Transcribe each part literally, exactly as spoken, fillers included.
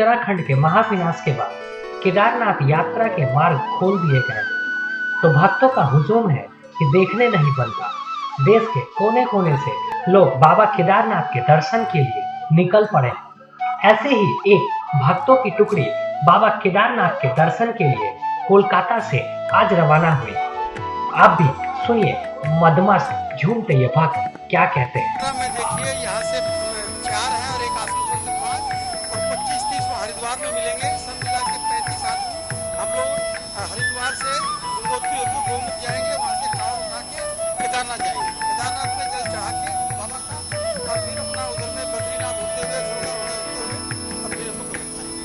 उत्तराखंड के महाविनाश के बाद केदारनाथ यात्रा के मार्ग खोल दिए गए, तो भक्तों का हुजूम है कि देखने नहीं बनता। देश के कोने कोने से लोग बाबा केदारनाथ के दर्शन के लिए निकल पड़े हैं। ऐसे ही एक भक्तों की टुकड़ी बाबा केदारनाथ के दर्शन के लिए कोलकाता से आज रवाना हुई। आप भी सुनिए मदमस्त झूमते ये भक्त क्या कहते हैं। में देखिए यहाँ से चार है और एक आसनसोल से पाँच और पच्चीस तीस हरिद्वार में मिलेंगे। सब मिला के पैंतीस आदमी हम लोग हरिद्वार से गंगोत्री होकर गोमुख जाएंगे, वहाँ से कांवड़ उठा के केदारनाथ जाएंगे। केदारनाथ में जल चढ़ा के बाबा का और फिर अपना उधर में बद्रीनाथ होते हुए और फिर हम लोग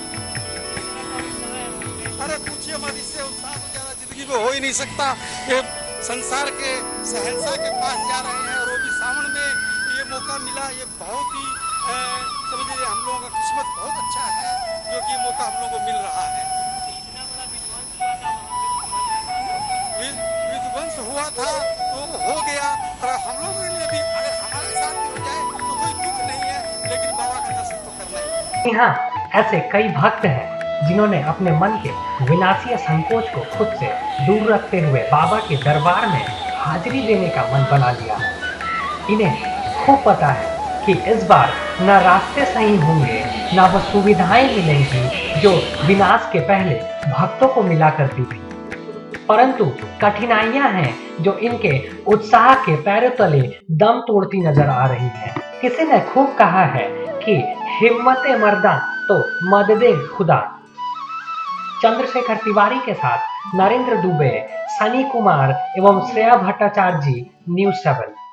अरे पूछिए मत, इससे उत्साह तो ज्यादा जिंदगी में हो ही नहीं सकता। ये संसार के शहंशाह के पास जा रहे हैं और वो भी सावन में ये मौका मिला। ये बहुत ही समझिए हम लोगों का किस्मत बहुत अच्छा है जो कि मौका हम लोगों को मिल रहा है। विध्वंस हुआ था तो हो गया और हम लोगों के लिए भी अगर हमारे साथ भी हो जाए तो कोई दुख नहीं है, लेकिन बाबा का दर्शन तो करना ही। यहाँ ऐसे कई भक्त हैं जिन्होंने अपने मन के विनाशीय संकोच को खुद से दूर रखते हुए बाबा के दरबार में हाजिरी देने का मन बना लिया है। इन्हें खूब पता है कि इस बार न रास्ते सही होंगे न वो सुविधाएं मिलेंगी जो विनाश के पहले भक्तों को मिला करती थी, परंतु कठिनाइयां हैं जो इनके उत्साह के पैरों तले दम तोड़ती नजर आ रही हैं। किसी ने खूब कहा है कि हिम्मते मर्दा तो मददे खुदा। चंद्रशेखर तिवारी के साथ नरेंद्र दुबे, सनी कुमार एवं श्रेया भट्टाचार्य जी, न्यूज़ सेवन।